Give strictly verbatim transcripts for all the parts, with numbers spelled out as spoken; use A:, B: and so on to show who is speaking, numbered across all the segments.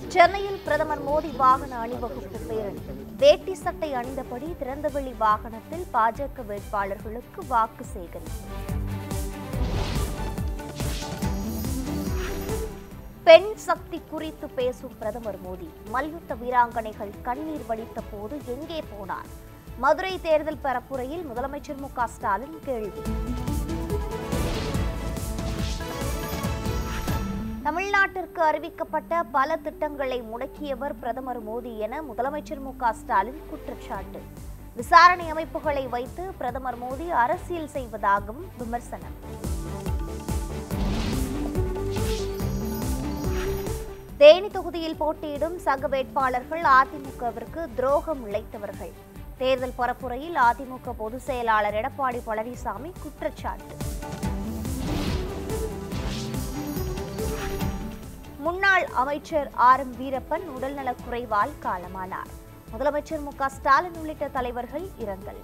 A: சென்னையில் பிரதமர் மோடி வாகன அணிவகுப்பு பேரணி. வேட்டி சட்டை அணிந்தபடி திறந்தவெளி வாகனத்தில் பாஜக வேட்பாளர்களுக்கு வாக்கு சேகரிப்பு. பெண் சக்தி குறித்து பேசும் பிரதமர் மோடி. மல்யுத்த வீராங்கனைகள் கண்ணீர் வடித்த போது எங்கே போனார்? மதுரை தேர்தல் பரப்புரையில் முதலமைச்சர் மு க ஸ்டாலின் கேள்வி. தமிழ்நாட்டிற்கு அறிவிக்கப்பட்ட பல திட்டங்களை முடக்கியவர் பிரதமர் மோடி என முதலமைச்சர் மு க ஸ்டாலின் குற்றச்சாட்டு. விசாரணை அமைப்புகளை வைத்து பிரதமர் மோடி அரசியல் செய்வதாகவும் விமர்சனம். தேனி தொகுதியில் போட்டியிடும் சக வேட்பாளர்கள் அதிமுகவிற்கு துரோகம் இழைத்தவர்கள். தேர்தல் பரப்புரையில் அதிமுக பொதுச் செயலாளர் எடப்பாடி பழனிசாமி குற்றச்சாட்டு. முன்னாள் அமைச்சர் ஆர் எம் வீரப்பன் உடல்நலக் குறைவால் காலமானார். முதலமைச்சர் மு க ஸ்டாலின் உள்ளிட்ட தலைவர்கள் இரங்கல்.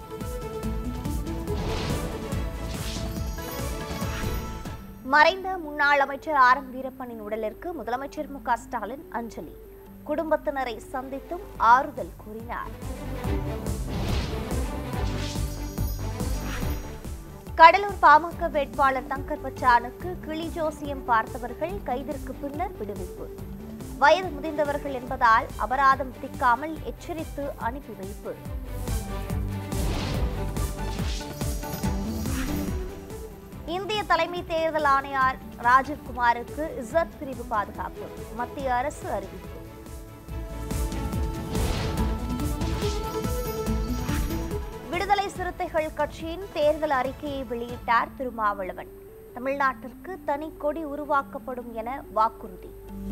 A: மறைந்த முன்னாள் அமைச்சர் ஆர் எம் வீரப்பனின் உடலிற்கு முதலமைச்சர் மு க ஸ்டாலின் அஞ்சலி. குடும்பத்தினரை சந்தித்தும் ஆறுதல் கூறினார். கடலூர் பாமக வேட்பாளர் தங்கர் பச்சானுக்கு கிளி ஜோசியம் பார்த்தவர்கள் கைதிற்கு பின்னர் விடுவிப்பு. வயது முதிர்ந்தவர்கள் என்பதால் அபராதம் விதிக்காமல் எச்சரித்து அனுப்பி வைப்பு. இந்திய தலைமை தேர்தல் ஆணையர் ராஜீவ் குமாருக்கு இசட் பிரிவு பாதுகாப்பு. மத்திய அரசு அறிவிப்பு. விடுதலை சிறுத்தைகள் கட்சியின் தேர்தல் அறிக்கையை வெளியிட்டார் திருமாவளவன். தமிழ்நாட்டிற்கு தனி கொடி உருவாக்கப்படும் என வாக்குறுதி.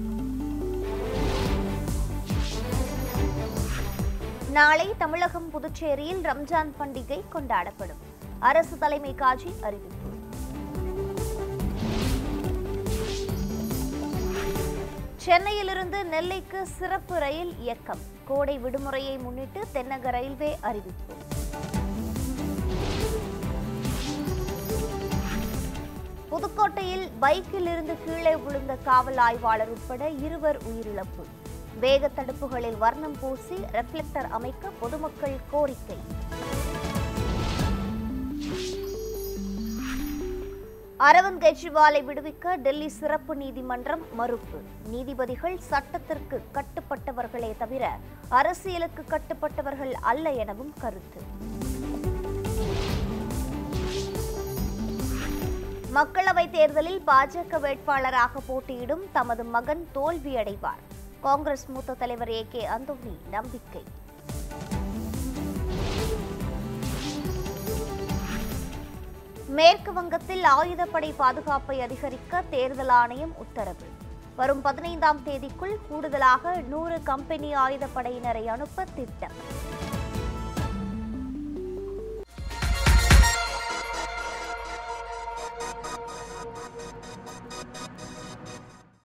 A: நாளை தமிழகம் புதுச்சேரியில் ரம்ஜான் பண்டிகை கொண்டாடப்படும். அரசு தலைமை காஜி அறிவிப்பு. சென்னையிலிருந்து நெல்லைக்கு சிறப்பு ரயில் இயக்கம். கோடை விடுமுறையை முன்னிட்டு தென்னக ரயில்வே அறிவிப்பு. புதுக்கோட்டையில் பைக்கில் இருந்து கீழே விழுந்த காவல் ஆய்வாளர் உட்பட இருவர் உயிரிழப்பு. வேக தடுப்புகளில் வர்ணம் பூசி ரெஃப்ளெக்டர் அமைக்க பொதுமக்கள் கோரிக்கை. அரவிந்த் கெஜ்ரிவாலை விடுவிக்க டெல்லி சிறப்பு நீதிமன்றம் மறுப்பு. நீதிபதிகள் சட்டத்திற்கு கட்டுப்பட்டவர்களே தவிர அரசியலுக்கு கட்டுப்பட்டவர்கள் அல்ல எனவும் கருத்து. மக்களவைத் தேர்தலில் பாஜக வேட்பாளராக போட்டியிடும் தமது மகன் தோல்வியடைவார். காங்கிரஸ் மூத்த தலைவர் ஏ கே அந்தோணி நம்பிக்கை. மேற்கு வங்கத்தில் ஆயுதப்படை பாதுகாப்பை அதிகரிக்க தேர்தல் ஆணையம் உத்தரவு. வரும் பதினைந்தாம் தேதிக்குள் கூடுதலாக நூறு கம்பெனி ஆயுதப்படையினரை அனுப்ப திட்டம்.